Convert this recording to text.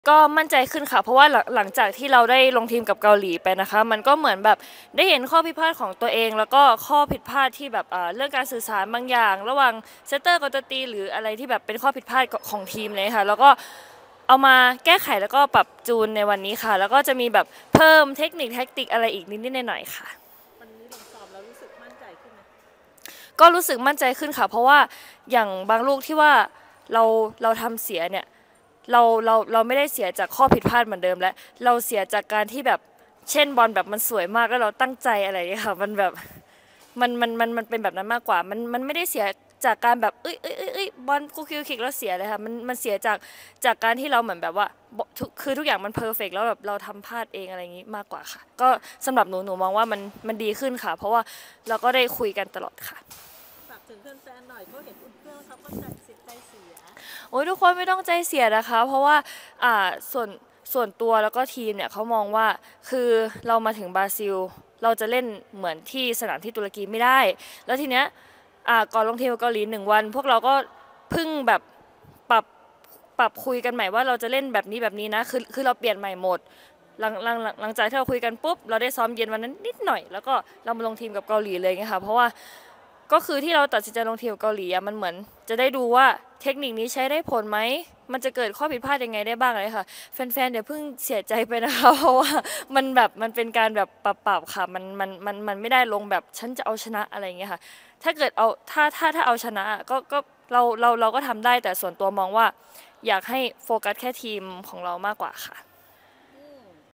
ก็มั่นใจขึ้นค่ะเพราะว่าหลังจากที่เราได้ลงทีมกับเกาหลีไปนะคะมันก็เหมือนแบบได้เห็นข้อผิดพลาดของตัวเองแล้วก็ข้อผิดพลาดที่แบบเรื่องการสื่อสารบางอย่างระหว่างเซตเตอร์กับตัวตีหรืออะไรที่แบบเป็นข้อผิดพลาดของทีมเลยค่ะแล้วก็เอามาแก้ไขแล้วก็ปรับจูนในวันนี้ค่ะแล้วก็จะมีแบบเพิ่มเทคนิคแท็กติกอะไรอีกนิดๆหน่อยๆค่ะวันนี้ลงสอบแล้วรู้สึกมั่นใจขึ้นไหมก็รู้สึกมั่นใจขึ้นค่ะเพราะว่าอย่างบางลูกที่ว่าเราเราทำเสียเนี่ย เราไม่ได้เสียจากข้อผิดพลาดเหมือนเดิมแล้วเราเสียจากการที่แบบเช่นบอลแบบมันสวยมากแล้วเราตั้งใจอะไรอย่างเงี้ยค่ะมันแบบมันเป็นแบบนั้นมากกว่ามันไม่ได้เสียจากการแบบเอ้ยบอลกูคิกแล้วเสียเลยค่ะมันเสียจากการที่เราเหมือนแบบว่าคือทุกอย่างมันเพอร์เฟกแล้วแบบเราทำพลาดเองอะไรอย่างงี้มากกว่าค่ะก็สำหรับหนูมองว่ามันดีขึ้นค่ะเพราะว่าเราก็ได้คุยกันตลอดค่ะฝากถึงแฟนๆหน่อยเขาเห็นอุ่นเครื่องเขาก็ใจเสียโอ้ยทุกคนไม่ต้องใจเสียนะคะเพราะว่าอ่าส่วนตัวแล้วก็ทีมเนี่ยเขามองว่าคือเรามาถึงบราซิลเราจะเล่นเหมือนที่สนามที่ตุรกีไม่ได้แล้วทีเนี้ยก่อนลงทีมเกาหลี1 วันพวกเราก็เพิ่งแบบปรับปรับคุยกันใหม่ว่าเราจะเล่นแบบนี้นะคือเราเปลี่ยนใหม่หมดหลังจากที่เราคุยกันปุ๊บเราได้ซ้อมเย็นวันนั้นนิดหน่อยแล้วก็เรามาลงทีมกับเกาหลีเลยไงค่ะเพราะว่า ก็คือที่เราตัดสินใจลงทีมเกาหลีมันเหมือนจะได้ดูว่าเทคนิคนี้ใช้ได้ผลไหมมันจะเกิดข้อผิดพลาดยังไงได้บ้างเลยค่ะแฟนๆเดี๋ยวเพิ่งเสียใจไปนะคะเพราะว่ามันเป็นการแบบปรับค่ะมันไม่ได้ลงแบบฉันจะเอาชนะอะไรอย่างเงี้ยค่ะถ้าเกิดเอาถ้าเอาชนะก็เราก็ทำได้แต่ส่วนตัวมองว่าอยากให้โฟกัสแค่ทีมของเรามากกว่าค่ะ